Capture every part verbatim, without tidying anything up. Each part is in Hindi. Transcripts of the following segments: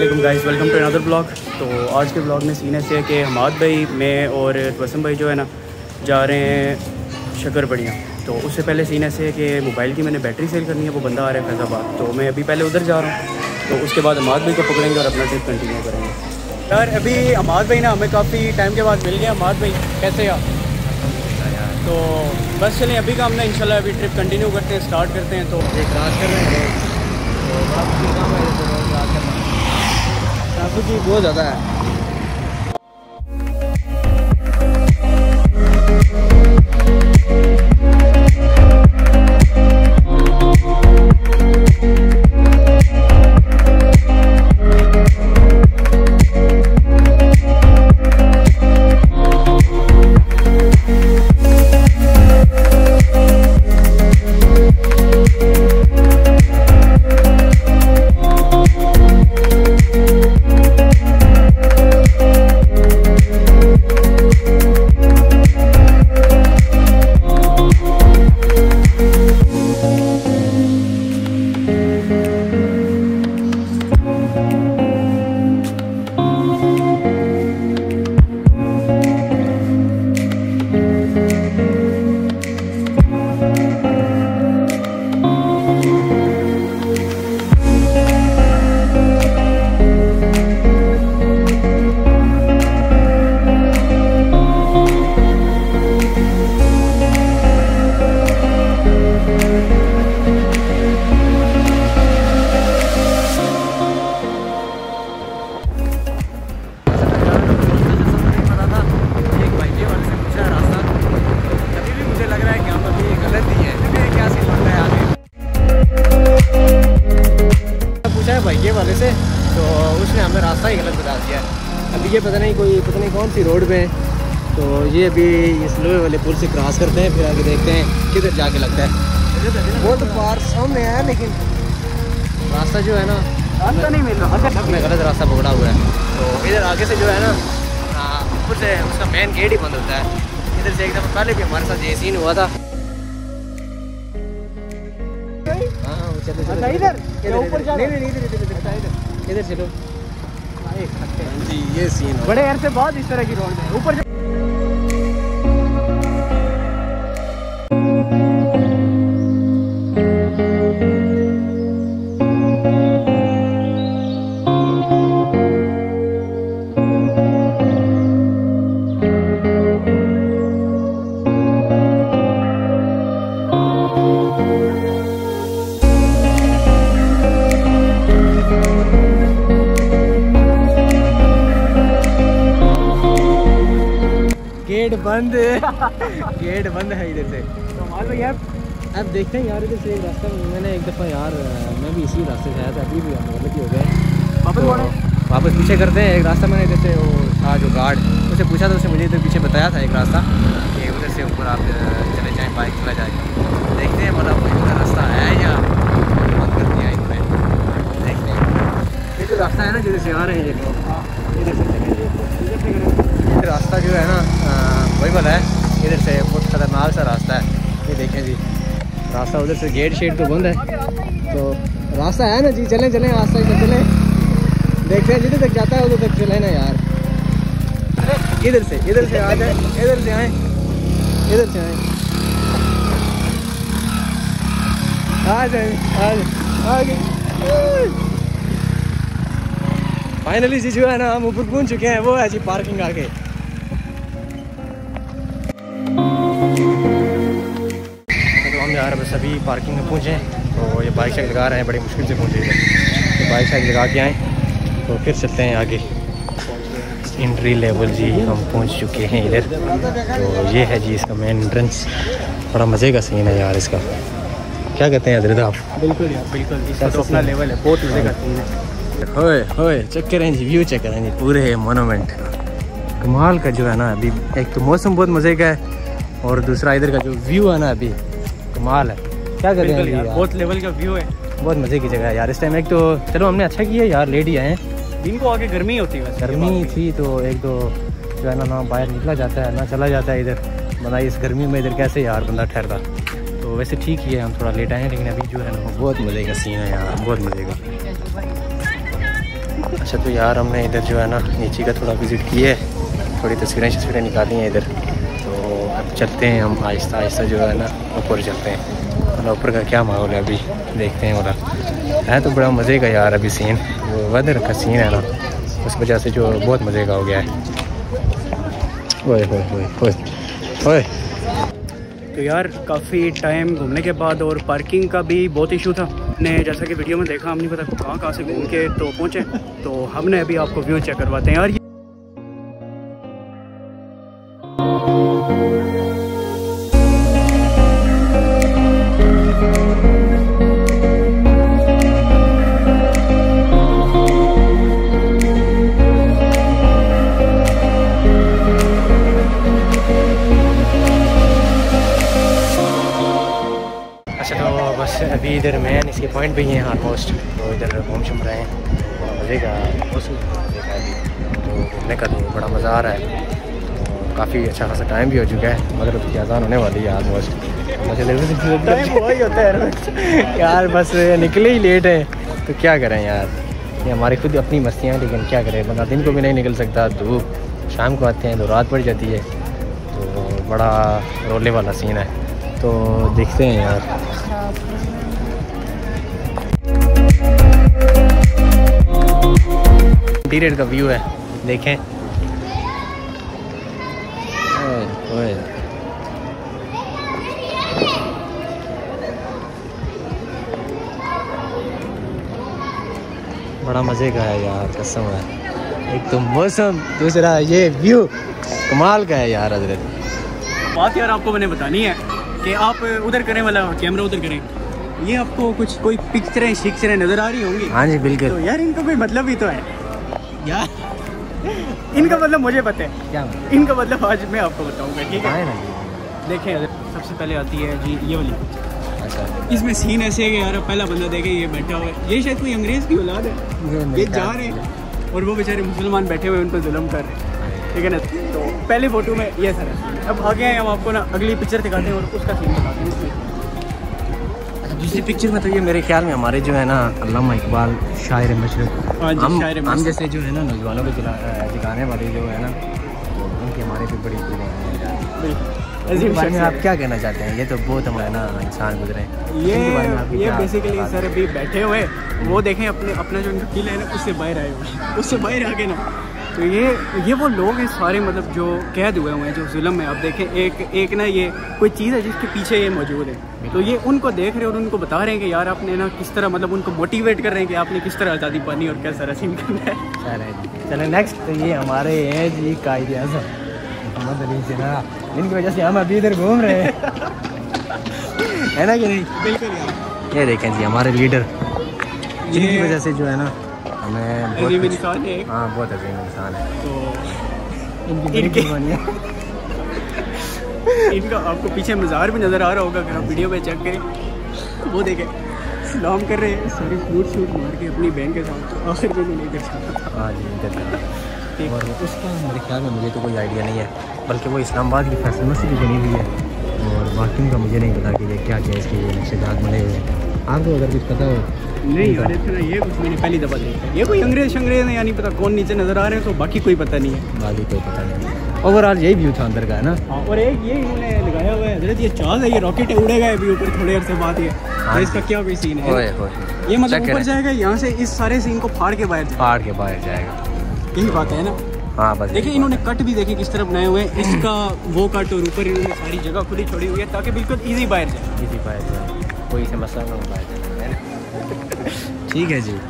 वालेकुम guys, welcome to another blog. तो आज के ब्लॉग में सीन ऐसे है कि हमाद भाई, मैं और वसम भाई जो है ना जा रहे हैं शक्कर बढ़िया। तो उससे पहले सीन ऐसे है कि मोबाइल की मैंने बैटरी सेल करनी है, वो बंदा आ रहा है फैज़ाबाद, तो मैं अभी पहले उधर जा रहा हूँ। तो उसके बाद हमाद भाई को पकड़ेंगे और अपना ट्रिप कंटिन्यू करेंगे। यार अभी हमाद भाई ना हमें काफ़ी टाइम के बाद मिल गया। हमाद भाई कैसे आप? तो बस चलें, अभी का हमने इंशाल्लाह अभी ट्रिप कंटिन्यू करते हैं, स्टार्ट करते हैं। तो ये क्रॉस कर रहे हैं तो बड़ा मुश्किल काम है, तो रोड क्रॉस करना ट्रैफिक बहुत ज़्यादा है। भाई वाले से तो उसने हमें रास्ता ही गलत बता दिया है। अभी ये पता नहीं कोई पता नहीं कौन सी रोड पे है, तो ये अभी इस लोहे वाले पुल से क्रॉस करते हैं, फिर आगे देखते हैं किधर जाके लगता है। वो तो पार सामने है लेकिन रास्ता जो है ना रास्ता नहीं मिल रहा, हमें गलत रास्ता पकड़ा हुआ है। तो इधर आगे से जो है ना ऊपर से उसका मेन गेट ही बंद होता है। इधर से एक दफ़ा पहले भी हमारे साथ ये सीन हुआ था। इधर इधर चलो, ये सीन बड़े अरसे बाद इस तरह की रोड में ऊपर। गेट बंद गेट बंद है इधर से। तो हमारे यार अब देखते हैं यार, इधर से एक रास्ता मैंने एक दफ़ा यार मैं भी इसी रास्ते से आया था, अभी भी हम गलती हो गए। वापस वापस पीछे करते हैं। एक रास्ता मैंने इधर से वो था जो गार्ड, उससे पूछा था, उसने मुझे इधर पीछे बताया था एक रास्ता कि उधर से ऊपर आप चले जाएँ, बाइक चला जाए। देखते हैं मतलब कोई उधर रास्ता है या बंद कर दिया इन्होंने, देखते हैं। ये जो रास्ता है ना जिधर से आ रहे हैं ये लोग, इधर से चलेंगे। रास्ता जो है ना वही वाला है, इधर से बहुत ख़तरनाक सा रास्ता है। ये देखें जी, रास्ता उधर से गेट शेट तो बंद है, तो रास्ता है ना जी, चलें चलें रास्ता ही चलें, देखते हैं जिधर तक जाता है उधर तक चलें ना यार। इधर से इधर से आ जाए, इधर से आए, इधर से आए, आ जाए आ गए। फाइनली जी जो है ना हम ऊपर पहुंच चुके हैं, वो है जी पार्किंग आगे। तो हम यार बस अभी पार्किंग में पहुंचे, तो ये बाइक शाइक लगा रहे हैं, बड़ी मुश्किल से पहुंचे थे, तो बाइक शाइक लगा के आए, तो फिर चलते हैं आगे। एंट्री लेवल जी हम पहुंच चुके हैं इधर। तो ये है जी इसका मेन एंट्रेंस। बड़ा मज़े का सीन है यार इसका, क्या कहते हैं हजरत आप? बिल्कुल यार बिल्कुल, इसका तो अपना लेवल है, बहुत मज़े का सीन है। होए होए चेक करें जी, व्यू चेक करें जी, पूरे मोनूमेंट कमाल का जो है ना। अभी एक तो मौसम बहुत मज़े का है, और दूसरा इधर का जो व्यू है ना अभी कमाल है। क्या कहते हैं यार, बहुत लेवल का व्यू है, बहुत मज़े की जगह है यार। इस टाइम एक तो चलो हमने अच्छा किया यार, लेट ही आए हैं। दिन को आगे गर्मी होती है, गर्मी थी तो एक तो जो है ना ना बाहर निकला जाता है ना चला जाता है इधर, बंदा इस गर्मी में इधर कैसे यार बंदा ठहरता। तो वैसे ठीक ही है, हम थोड़ा लेट आए हैं, लेकिन अभी जो है ना बहुत मज़े का सीन है यार, बहुत मज़े का। अच्छा तो यार हमने इधर जो है ना नीचे का थोड़ा विज़िट किया है, थोड़ी तस्वीरें तस्वीरें निकाली हैं इधर। तो अब चलते हैं हम आहिस्ता आहिस्ता जो है ना ऊपर चलते हैं। और ऊपर का क्या माहौल है अभी देखते हैं। वाला है तो बड़ा मज़े का यार अभी सीन, जो वेदर का सीन है ना उस वजह से जो बहुत मज़े का हो गया है। ओए ओए ओए ओए ओए। तो यार काफ़ी टाइम घूमने के बाद और पार्किंग का भी बहुत इशू था। ने जैसा कि वीडियो में देखा, हम नहीं पता कहाँ कहाँ से घूम के तो पहुँचे। तो हमने अभी आपको व्यू चेक करवाते हैं यार। अभी इधर मैन इसके पॉइंट पे ही हैं ऑलमोस्ट। तो इधर घूम शुम रहे हैं, बड़ा मज़े का मौसम देखा है तो घूमने का तो बड़ा मज़ा आ रहा है। तो काफ़ी अच्छा खासा टाइम भी हो चुका है, मगर अब आज़ान होने वाली है ऑलमोस्ट। मुझे टाइम वही होता है यार, बस निकले ही लेट है तो क्या करें यार, ये हमारी खुद अपनी मस्तियाँ। लेकिन क्या करें, बंदा दिन को भी नहीं निकल सकता, धूप शाम को आते हैं तो रात पड़ जाती है। तो बड़ा रोले वाला सीन है। तो देखते हैं यार। इंटीरियर का व्यू है, देखें। ओए ओए। बड़ा मज़े का है यार, कसम है। एक तो मौसम, दूसरा ये व्यू कमाल का है यार। हजरत बात यार आपको मैंने बतानी है कि आप उधर करें वाला कैमरा उधर करें, ये आपको कुछ कोई पिक्चरें शिक्चरें नज़र आ रही होंगी। हाँ जी बिल्कुल। तो यार इनका कोई मतलब ही तो है यार, इनका मतलब मुझे पता है क्या, इनका मतलब आज मैं आपको बताऊंगा, ठीक है ना। देखें सबसे पहले आती है जी ये वाली। अच्छा, इसमें सीन ऐसे है कि यार पहला बंदा देखे ये बैठा हुआ है, ये शायद कोई अंग्रेज़ की औलाद है, ये जा रहे हैं और वो बेचारे मुसलमान बैठे हुए उन पर जुल्म कर रहे हैं, ठीक है ना। तो पहले फोटो में ये सर है। अब आगे हैं हम आपको ना अगली पिक्चर दिखाते हैं और उसका सीन बताते हैं। दूसरी पिक्चर में तो ये मेरे ख्याल में हमारे जो है ना अल्लामा इकबाल शायर मशरक़, हम हम जैसे जो है ना नौजवानों को दिखाने वाले जो है ना, उनकी हमारे पे बड़ी इसके बारे में आप क्या कहना चाहते हैं? ये तो बहुत हमारे ना इंसान गुजरे, ये ये बेसिकली सर अभी बैठे हुए वो देखें अपने अपना जो इनका किला है ना उससे बाहर आए हुए, उससे बाहर आके ना। तो ये ये वो लोग हैं सारे, मतलब जो कैद हुए हुए हैं, जो जुल्म है। आप देखें एक एक ना ये कोई चीज़ है जिसके पीछे ये मौजूद है। तो ये उनको देख रहे हैं और उनको बता रहे हैं कि यार आपने ना किस तरह, मतलब उनको मोटिवेट कर रहे हैं कि आपने किस तरह आज़ादी पानी और कैसा रसीम करना है। चलो नेक्स्ट तो ये हमारे हैं जी कायदे आज़म मोहम्मद अली जिन्ना, इनकी वजह से हम अभी इधर घूम रहे हैं है ना कि नहीं? बिल्कुल यार। ये देखें जी हमारे लीडर, जिनकी वजह से जो है ना हमें अजीम इंसान है। हाँ बहुत अजीम इंसान है। तो इनकी इनके इनका आपको पीछे मज़ार भी नज़र आ रहा होगा, अगर आप वीडियो पे चेक करें। वो देखें सलाम कर रहे हैं, सारे फ्रूट शूट मार के अपनी बहन के साथ। तो आखिर में नहीं कर सकता। हाँ जी इधर। और उसका मेरे ख्याल में मुझे तो कोई आइडिया नहीं है, बल्कि वो इस्लामाबाद की फैसल मस्जिद बनी हुई है और बाकी का मुझे नहीं पता कि ये क्या क्या इसके नक्शेदात बने हुए हैं। आपको अगर कुछ पता हो? नहीं यार इतना ये कुछ मैंने पहली दफ़ा देखा है। ये कोई अंग्रेज़ शंग्रेज़ है या नहीं पता कौन नीचे नज़र आ रहे हैं, तो बाकी कोई पता नहीं है। बाकी कोई पता नहीं। ओवरऑल यही व्यू था अंदर का है ना। हाँ, और एक ये इन्होंने लगाया हुआ है हजरत, ये चाँद है, ये रॉकेट है, उड़ेगा अभी ऊपर थोड़े अर्से बाद। ये तो इसका क्या कोई सीन है? ये मतलब ऊपर जाएगा, यहाँ से इस सारे सीन को फाड़ के बाहर फाड़ के बाहर जाएगा, यही बात है ना। हाँ बस देखिए इन्होंने कट भी देखिए किस तरह बनाए हुए हैं, इसका वो कट और ऊपर इन्होंने सारी जगह खुली छोड़ी हुई है ताकि बिल्कुल इजी बाहर जाए। इजी बाहर जाए, कोई से मसला ना बाहर जाए। ठीक है जी।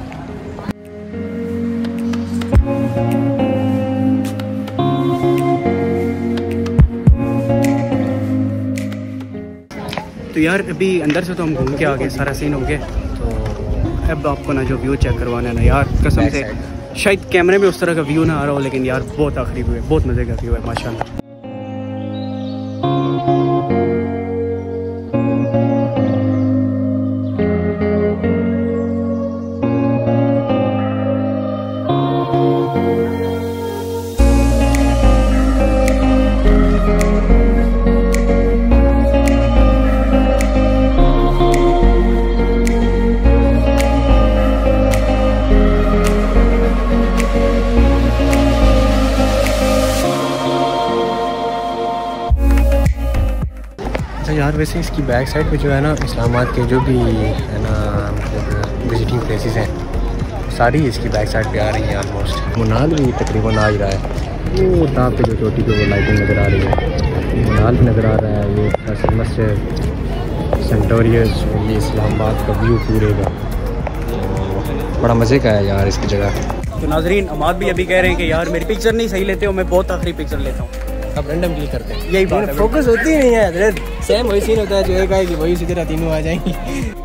तो यार अभी अंदर से तो हम घूम के आ गए, सारा सीन हो गया। तो अब आपको ना जो व्यू चेक करवाना है ना यार, कसम से शायद कैमरे में उस तरह का व्यू ना आ रहा हो, लेकिन यार बहुत आखिरी व्यू है, बहुत मज़े का व्यू है माशाल्लाह। यार वैसे इसकी बैक साइड पे जो है ना इस्लामाबाद के जो भी है ना मतलब विजिटिंग प्लेसेस हैं सारी इसकी बैक साइड पे आ रही हैं ऑलमोस्ट। मुनाल भी तकरीबन आ ही रहा है, वो टॉप पे जो चोटी पे वो लाइटिंग नज़र आ रही है, मुनाल भी नज़र आ रहा है, ये फैसल मस्जिद सेंटोरियस, ये इस्लामाबाद का व्यू पूरे का बड़ा मज़े का है यार इसकी जगह। तो नाजरीन अमाद भी अभी कह रहे हैं कि यार मेरी पिक्चर नहीं सही लेते हो, मैं बहुत आखिरी पिक्चर लेता हूँ। अब रैंडम क्लिक करते हैं, यही बात है, फोकस होती ही नहीं है, सेम वही सीन होता है जो एक आएगी वही सीधे तीनों आ जाएंगी।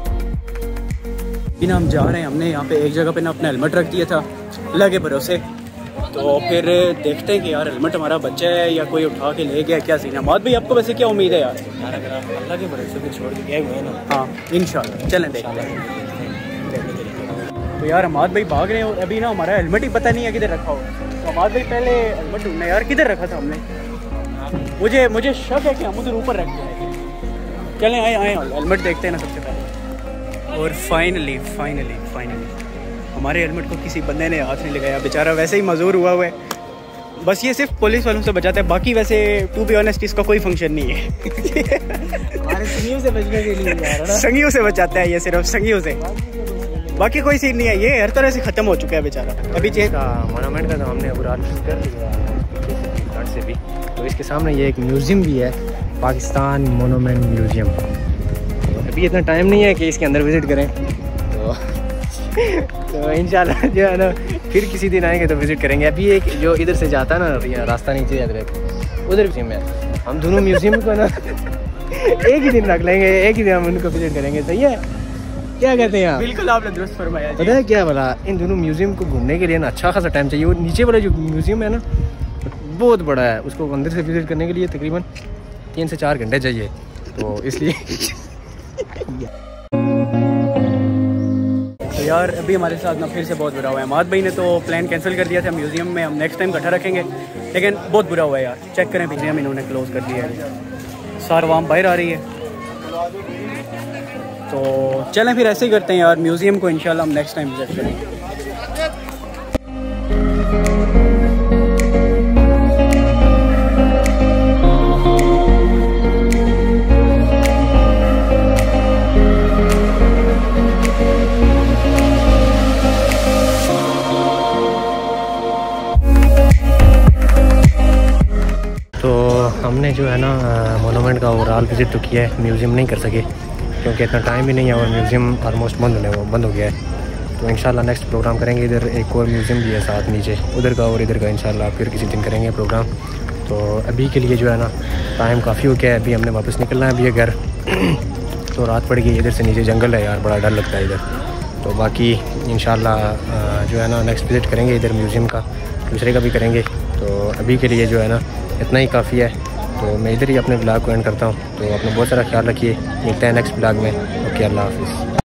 ना हम जा रहे हैं, हमने यहाँ पे एक जगह पे ना अपना हेलमेट रख दिया था अल्लाह के भरोसे, तो फिर देखते हैं कि यार हेलमेट हमारा बच्चा है या कोई उठा के ले गया, क्या सीन है। अमाद भाई आपको वैसे क्या उम्मीद है यार? अल्लाह के भरोसे पे छोड़ के गए हुए हैं ना। हाँ इंशाल्लाह, चलें देखते हैं। तो यार अमाद भाई भाग रहे हैं और अभी ना हमारा हेलमेट ही पता नहीं है किधर रखा हो। तो अमाद भाई पहले हेलमेट ढूंढना यार, किधर रखा था हमने? मुझे मुझे शक है कि हम उधर ऊपर रख दिए। चलें आए आए हेलमेट देखते हैं ना सबसे पहले। और फाइनली फाइनली फाइनली हमारे हेलमेट को किसी बंदे ने हाथ नहीं लगाया, बेचारा वैसे ही मजूर हुआ हुआ है, बस ये सिर्फ पुलिस वालों से बचाता है, बाकी वैसे टू बी ऑनेस्ट इसका कोई फंक्शन नहीं है। हमारे संगियों से बचने के लिए यार ना, संगियों से बचाता है ये, सिर्फ संगियों से, बाकी कोई सीन नहीं है, ये हर तरह से ख़त्म हो चुका है बेचारा। अभी चेंज का मोनूमेंट का तो हमने ओवरऑल कर लिया से भी, तो इसके सामने ये एक म्यूज़ियम भी है, पाकिस्तान मोनूमेंट म्यूज़ियम। अभी इतना टाइम नहीं है कि इसके अंदर विज़िट करें, तो तो इंशाल्लाह जो है ना फिर किसी दिन आएंगे तो विज़िट करेंगे। अभी एक जो इधर से जाता है ना रास्ता नीचे उधर म्यूज़ियम है, हम दोनों म्यूज़ियम को ना एक ही दिन रख लेंगे, एक ही दिन हम उनको विज़िट करेंगे, सही है? क्या कहते हैं आप? बिल्कुल आपने दुरुस्त फरमाया। पता है क्या बोला, इन दोनों म्यूज़ियम को घूमने के लिए ना अच्छा खासा टाइम चाहिए। वो नीचे वाला जो म्यूज़ियम है ना बहुत बड़ा है, उसको अंदर से विज़िट करने के लिए तकरीबन तीन से चार घंटे चाहिए, तो इसलिए तो यार अभी हमारे साथ ना फिर से बहुत बुरा हुआ है। अमाद भाई ने तो प्लान कैंसिल कर दिया था म्यूज़ियम में, हम नेक्स्ट टाइम इकट्ठा रखेंगे, लेकिन बहुत बुरा हुआ है यार। चेक करें म्यूज़ियम इन्होंने क्लोज़ कर दिया है, सारवाम बाहर आ रही है। तो चलें फिर ऐसे ही करते हैं यार, म्यूज़ियम को इंशाल्लाह हम नेक्स्ट टाइम विजिट करेंगे। तो हमने जो है ना मोनूमेंट का ओवरऑल विज़िट तो किया है, म्यूज़ियम नहीं कर सके क्योंकि इतना टाइम भी नहीं है और म्यूज़ियम ऑलमोस्ट बंद होने वो बंद हो गया है। तो इंशाल्लाह नेक्स्ट प्रोग्राम करेंगे, इधर एक और म्यूज़ियम भी है साथ नीचे, उधर का और इधर का इंशाल्लाह फिर किसी दिन करेंगे प्रोग्राम। तो अभी के लिए जो है ना टाइम काफ़ी हो गया है, अभी हमने वापस निकलना है, अभी ये घर तो रात पड़ गई, इधर से नीचे जंगल है यार, बड़ा डर लगता है इधर। तो बाकी इंशाल्लाह जो है ना नेक्स्ट विज़िट करेंगे इधर म्यूज़ियम का, दूसरे का भी करेंगे। तो अभी के लिए जो है ना इतना ही काफ़ी है, तो मैं इधर ही अपने ब्लॉग को एंड करता हूँ। तो अपना बहुत सारा ख्याल रखिए, मिलते हैं नेक्स्ट ब्लॉग में। ओके, अल्लाह हाफिज़।